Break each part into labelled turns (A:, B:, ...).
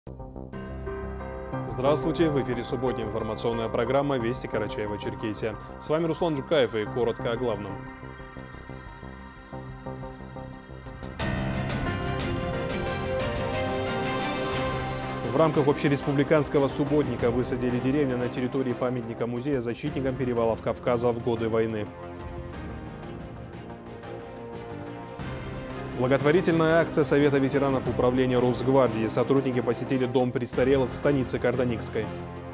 A: Здравствуйте! В эфире субботняя информационная программа «Вести Карачаева-Черкесия». С вами Руслан Джукаев и коротко о главном. В рамках общереспубликанского субботника высадили деревья на территории памятника музея защитникам перевалов Кавказа в годы войны. Благотворительная акция Совета ветеранов управления Росгвардии. Сотрудники посетили дом престарелых в станице Карданикской.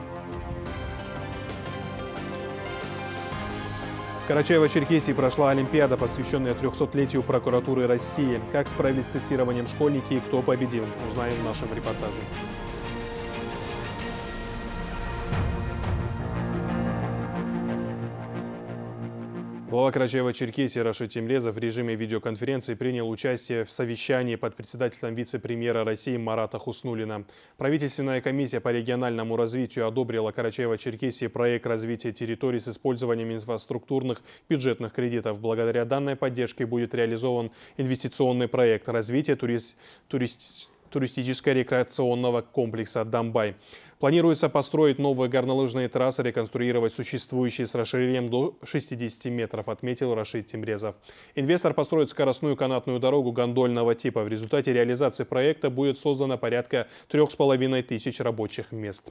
A: В Карачаево-Черкесии прошла Олимпиада, посвященная 300-летию прокуратуры России. Как справились с тестированием школьники и кто победил, узнаем в нашем репортаже. Глава Карачаева-Черкесии Рашид Темрезов в режиме видеоконференции принял участие в совещании под председателем вице-премьера России Марата Хуснуллина. Правительственная комиссия по региональному развитию одобрила Карачаево-Черкесии проект развития территорий с использованием инфраструктурных бюджетных кредитов. Благодаря данной поддержке будет реализован инвестиционный проект развития туристическо-рекреационного комплекса «Дамбай». Планируется построить новые горнолыжные трассы, реконструировать существующие с расширением до 60 метров, отметил Рашид Темрезов. Инвестор построит скоростную канатную дорогу гондольного типа. В результате реализации проекта будет создано порядка 3500 рабочих мест.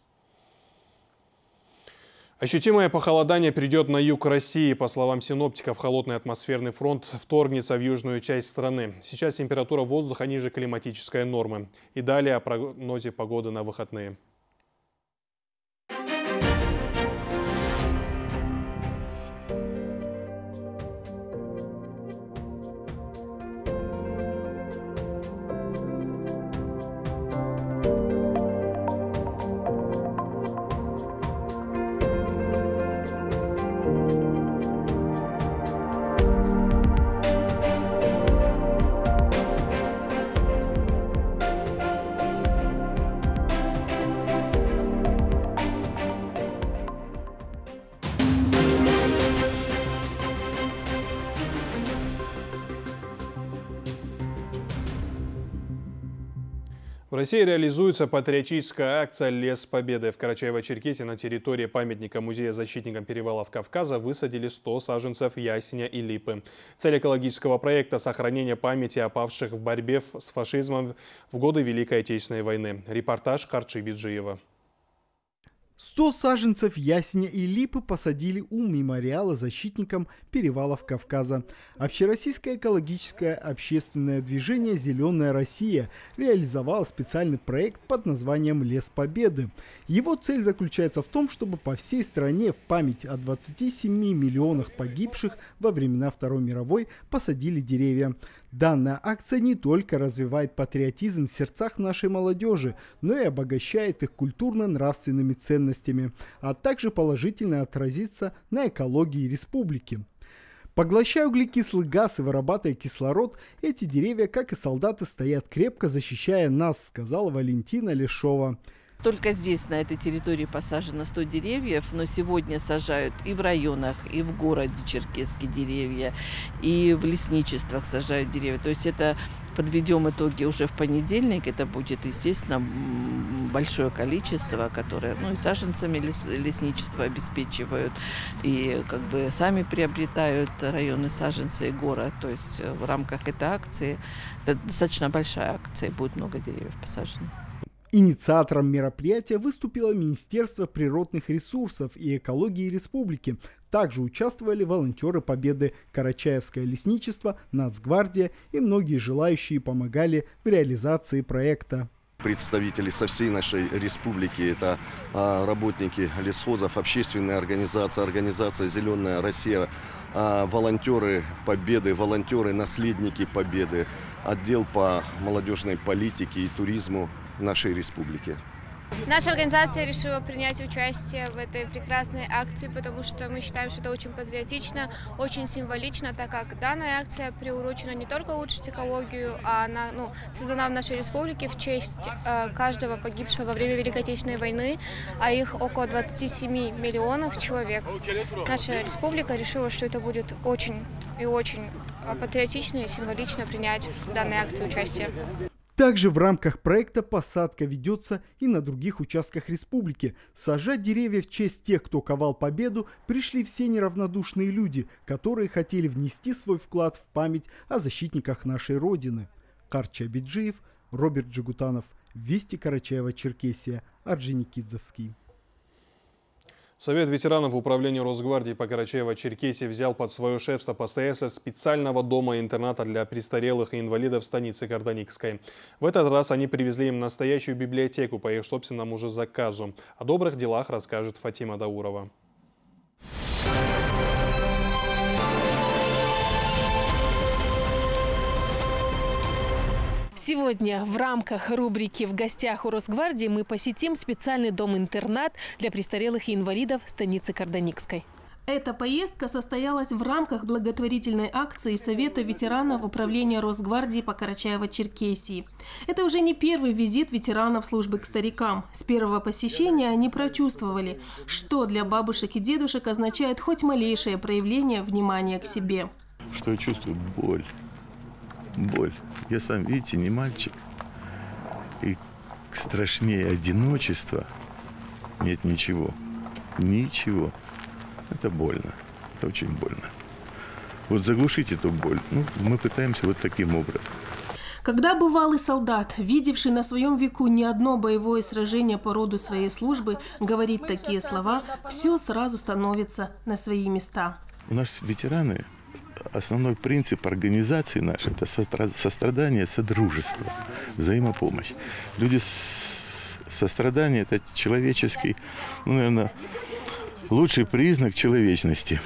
A: Ощутимое похолодание придет на юг России. По словам синоптиков, холодный атмосферный фронт вторгнется в южную часть страны. Сейчас температура воздуха ниже климатической нормы. И далее о прогнозе погоды на выходные. В России реализуется патриотическая акция «Лес Победы». В Карачаево-Черкесии на территории памятника музея защитникам перевалов Кавказа высадили 100 саженцев ясеня и липы. Цель экологического проекта – сохранение памяти о павших в борьбе с фашизмом в годы Великой Отечественной войны. Репортаж Карчи Биджиева.
B: 100 саженцев ясеня и липы посадили у мемориала защитникам перевалов Кавказа. Общероссийское экологическое общественное движение «Зеленая Россия» реализовало специальный проект под названием «Лес Победы». Его цель заключается в том, чтобы по всей стране в память о 27 миллионах погибших во времена Второй мировой посадили деревья. Данная акция не только развивает патриотизм в сердцах нашей молодежи, но и обогащает их культурно-нравственными ценностями, а также положительно отразится на экологии республики. Поглощая углекислый газ и вырабатывая кислород, эти деревья, как и солдаты, стоят крепко, защищая нас, сказала Валентина Лешова.
C: Только здесь, на этой территории, посажено 100 деревьев, но сегодня сажают и в районах, и в городе Черкесске деревья, и в лесничествах сажают деревья. То есть это подведем итоги уже в понедельник. Это будет, естественно, большое количество, которое, и саженцами лесничество обеспечивают, и как бы сами приобретают районы саженцы и город. То есть в рамках этой акции, это достаточно большая акция, будет много деревьев посажено.
B: Инициатором мероприятия выступило Министерство природных ресурсов и экологии республики. Также участвовали волонтеры Победы, Карачаевское лесничество, Нацгвардия и многие желающие помогали в реализации проекта.
D: Представители со всей нашей республики, это работники лесхозов, общественные организации, организация «Зеленая Россия», волонтеры Победы, волонтеры-наследники Победы, отдел по молодежной политике и туризму нашей республики.
E: Наша организация решила принять участие в этой прекрасной акции, потому что мы считаем, что это очень патриотично, очень символично, так как данная акция приурочена не только улучшить экологию, а она создана в нашей республике в честь каждого погибшего во время Великой Отечественной войны, а их около 27 миллионов человек. Наша республика решила, что это будет очень и очень патриотично и символично принять в данной акции участие.
B: Также в рамках проекта посадка ведется и на других участках республики. Сажать деревья в честь тех, кто ковал победу, пришли все неравнодушные люди, которые хотели внести свой вклад в память о защитниках нашей Родины. Карча Абиджиев, Роберт Джигутанов, Вести, Карачаево-Черкесия, Орджоникидзевский.
A: Совет ветеранов Управления Росгвардии по Карачаево-Черкесии взял под свое шефство постояльца специального дома-интерната для престарелых и инвалидов станицы Карданикской. В этот раз они привезли им настоящую библиотеку по их собственному же заказу. О добрых делах расскажет Фатима Даурова.
F: Сегодня в рамках рубрики «В гостях у Росгвардии» мы посетим специальный дом-интернат для престарелых и инвалидов станицы Карданикской. Эта поездка состоялась в рамках благотворительной акции Совета ветеранов Управления Росгвардии по Карачаево-Черкесии. Это уже не первый визит ветеранов службы к старикам. С первого посещения они прочувствовали, что для бабушек и дедушек означает хоть малейшее проявление внимания к себе.
G: Что я чувствую? Боль. Боль. Я сам, видите, не мальчик. И страшнее одиночества нет ничего. Ничего. Это больно. Это очень больно. Вот заглушить эту боль. Мы пытаемся вот таким образом.
F: Когда бывалый солдат, видевший на своем веку не одно боевое сражение по роду своей службы, говорит такие слова, все сразу становится на свои места.
G: У нас ветераны, основной принцип организации нашей – это сострадание, содружество, взаимопомощь. Люди сострадание – это человеческий, наверное, лучший признак человечности.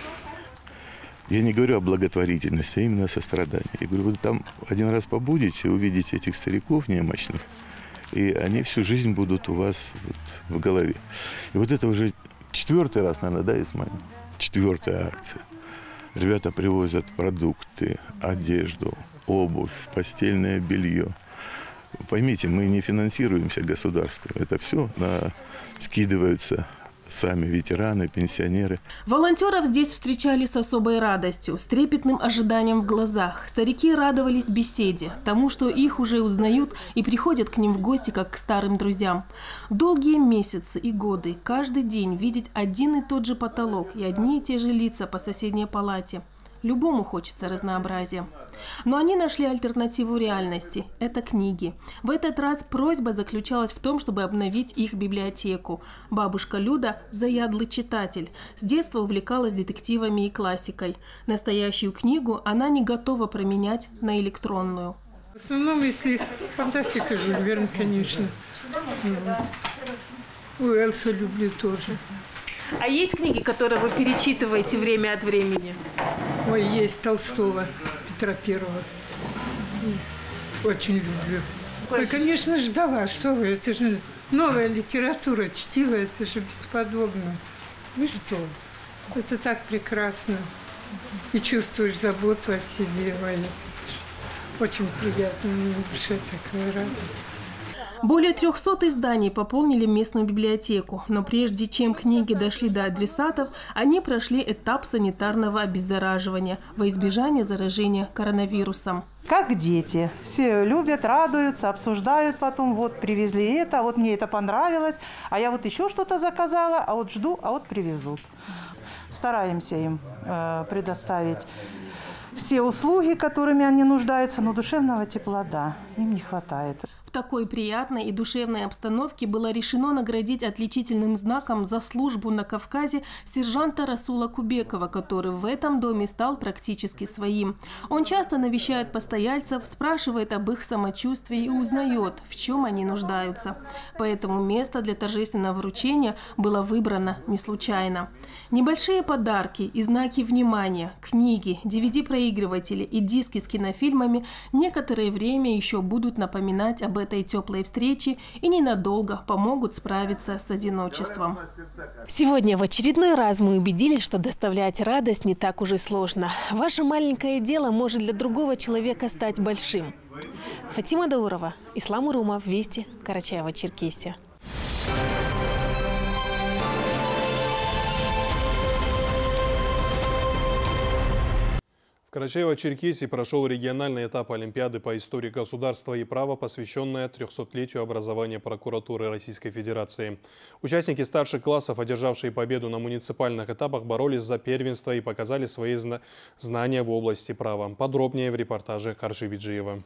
G: Я не говорю о благотворительности, а именно о сострадании. Я говорю, вы там один раз побудете, увидите этих стариков немощных, и они всю жизнь будут у вас вот в голове. И вот это уже 4-й раз, наверное, да, Исмаил? 4-я акция. Ребята привозят продукты, одежду, обувь, постельное белье. Поймите, мы не финансируемся государством. Это все скидываются сами ветераны, пенсионеры.
F: Волонтеров здесь встречали с особой радостью, с трепетным ожиданием в глазах. Старики радовались беседе, тому, что их уже узнают и приходят к ним в гости, как к старым друзьям. Долгие месяцы и годы, каждый день видеть один и тот же потолок и одни и те же лица по соседней палате. Любому хочется разнообразия. Но они нашли альтернативу реальности. Это книги. В этот раз просьба заключалась в том, чтобы обновить их библиотеку. Бабушка Люда – заядлый читатель. С детства увлекалась детективами и классикой. Настоящую книгу она не готова променять на электронную.
H: В основном, если фантастика, Жюль Верн, конечно. Уэллса люблю тоже.
F: А есть книги, которые вы перечитываете время от времени?
H: Ой, есть Толстого, Петра Первого. Очень люблю. Ой, конечно, ждала, что вы, это же новая литература, чтила, это же бесподобно. Вы что? Это так прекрасно. И чувствуешь заботу о себе. Ой, это очень приятно, мне в душе такая радость.
F: Более 300 изданий пополнили местную библиотеку, но прежде чем книги дошли до адресатов, они прошли этап санитарного обеззараживания во избежание заражения коронавирусом.
I: Как дети. Все любят, радуются, обсуждают потом. Вот привезли это, вот мне это понравилось, а я вот еще что-то заказала, а вот жду, а вот привезут. Стараемся им предоставить все услуги, которыми они нуждаются, но душевного тепла, да, им не хватает.
F: В такой приятной и душевной обстановке было решено наградить отличительным знаком за службу на Кавказе сержанта Расула Кубекова, который в этом доме стал практически своим. Он часто навещает постояльцев, спрашивает об их самочувствии и узнает, в чем они нуждаются. Поэтому место для торжественного вручения было выбрано не случайно. Небольшие подарки и знаки внимания, книги, DVD-проигрыватели и диски с кинофильмами некоторое время еще будут напоминать об этой теплой встрече и ненадолго помогут справиться с одиночеством. Сегодня в очередной раз мы убедились, что доставлять радость не так уж и сложно. Ваше маленькое дело может для другого человека стать большим. Фатима Даурова, Ислам Урумов, Вести, Карачаево-Черкесия.
A: В Карачаево-Черкесии прошел региональный этап Олимпиады по истории государства и права, посвященная 300-летию образования прокуратуры Российской Федерации. Участники старших классов, одержавшие победу на муниципальных этапах, боролись за первенство и показали свои знания в области права. Подробнее в репортаже Карши Биджиева.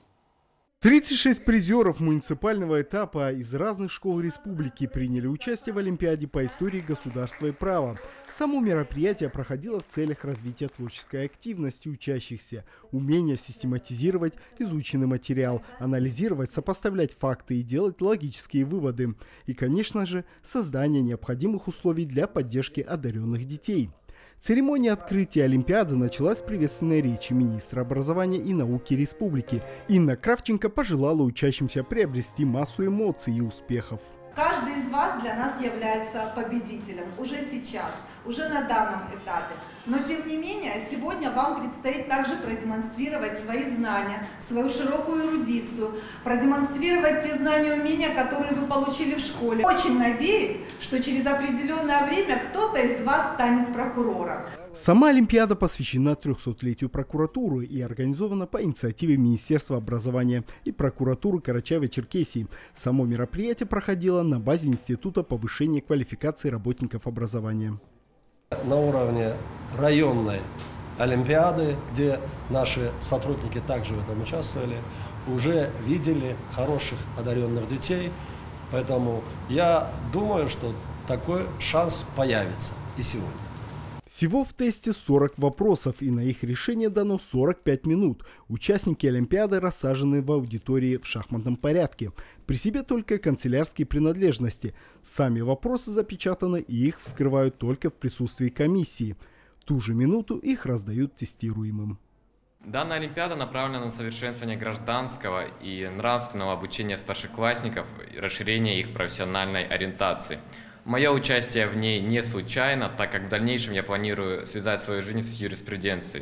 B: 36 призеров муниципального этапа из разных школ республики приняли участие в Олимпиаде по истории государства и права. Само мероприятие проходило в целях развития творческой активности учащихся, умения систематизировать изученный материал, анализировать, сопоставлять факты и делать логические выводы. И, конечно же, создание необходимых условий для поддержки одаренных детей. Церемония открытия Олимпиады началась с приветственной речи министра образования и науки республики. Инна Кравченко пожелала учащимся приобрести массу эмоций и успехов.
J: Каждый из вас для нас является победителем уже сейчас, уже на данном этапе. Но тем не менее, сегодня вам предстоит также продемонстрировать свои знания, свою широкую эрудицию, продемонстрировать те знания и умения, которые вы получили в школе. Очень надеюсь, что через определенное время кто-то из вас станет прокурором.
B: Сама Олимпиада посвящена 300-летию прокуратуры и организована по инициативе Министерства образования и прокуратуры Карачаево-Черкесии. Само мероприятие проходило на базе Института повышения квалификации работников образования.
K: На уровне районной Олимпиады, где наши сотрудники также в этом участвовали, уже видели хороших одаренных детей. Поэтому я думаю, что такой шанс появится и сегодня.
B: Всего в тесте 40 вопросов, и на их решение дано 45 минут. Участники Олимпиады рассажены в аудитории в шахматном порядке. При себе только канцелярские принадлежности. Сами вопросы запечатаны, и их вскрывают только в присутствии комиссии. В ту же минуту их раздают тестируемым.
L: Данная Олимпиада направлена на совершенствование гражданского и нравственного обучения старшеклассников и расширение их профессиональной ориентации. Мое участие в ней не случайно, так как в дальнейшем я планирую связать свою жизнь с юриспруденцией.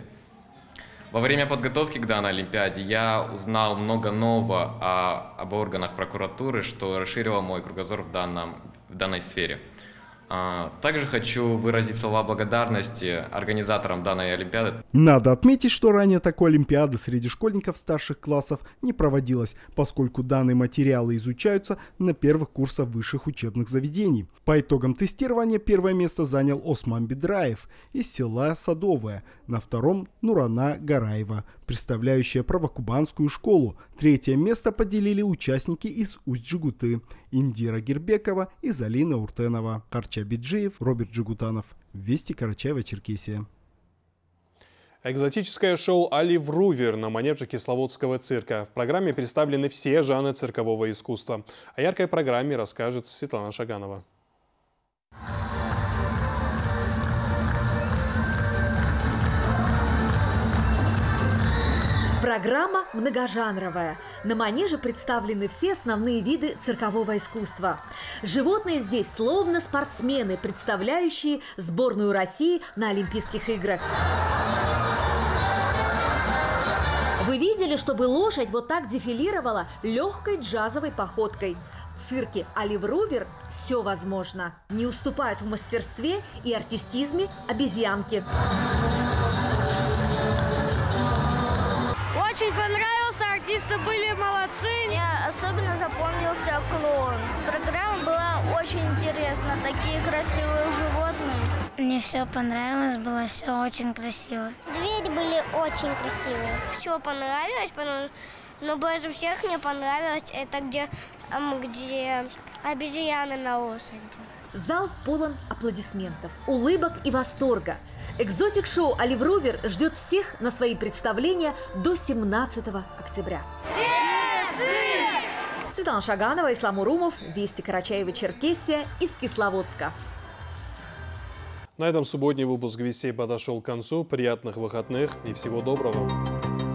L: Во время подготовки к данной Олимпиаде я узнал много нового об органах прокуратуры, что расширило мой кругозор в данной сфере. Также хочу выразить слова благодарности организаторам данной Олимпиады.
B: Надо отметить, что ранее такой Олимпиады среди школьников старших классов не проводилось, поскольку данные материалы изучаются на первых курсах высших учебных заведений. По итогам тестирования первое место занял Осман Бедраев из села Садовое, на втором Нурана Гараева, представляющая правокубанскую школу. Третье место поделили участники из Усть-Джигуты: Индира Гербекова и Залина Уртенова. Карча Биджиев, Роберт Джигутанов. Вести, Карачаево-Черкесия.
A: Экзотическое шоу «Оливрувер» на манеже Кисловодского цирка. В программе представлены все жанры циркового искусства. О яркой программе расскажет Светлана Шаганова.
M: Программа многожанровая. На манеже представлены все основные виды циркового искусства. Животные здесь словно спортсмены, представляющие сборную России на Олимпийских играх. Вы видели, чтобы лошадь вот так дефилировала легкой джазовой походкой? В цирке «Оливрувер» все возможно. Не уступают в мастерстве и артистизме обезьянки.
N: Очень понравился, артисты были молодцы.
O: Мне особенно запомнился клоун. Программа была очень интересна, такие красивые животные.
P: Мне все понравилось, было все очень красиво.
O: Двери были очень красивые. Все понравилось, но больше всех мне понравилось это, где обезьяны на лошади.
M: Зал полон аплодисментов, улыбок и восторга. Экзотик-шоу «Оливрувер» ждет всех на свои представления до 17 октября. Светлана Шаганова, Ислам Урумов, Вести, Карачаево-Черкесия из Кисловодска.
A: На этом субботний выпуск «Вестей» подошел к концу. Приятных выходных и всего доброго.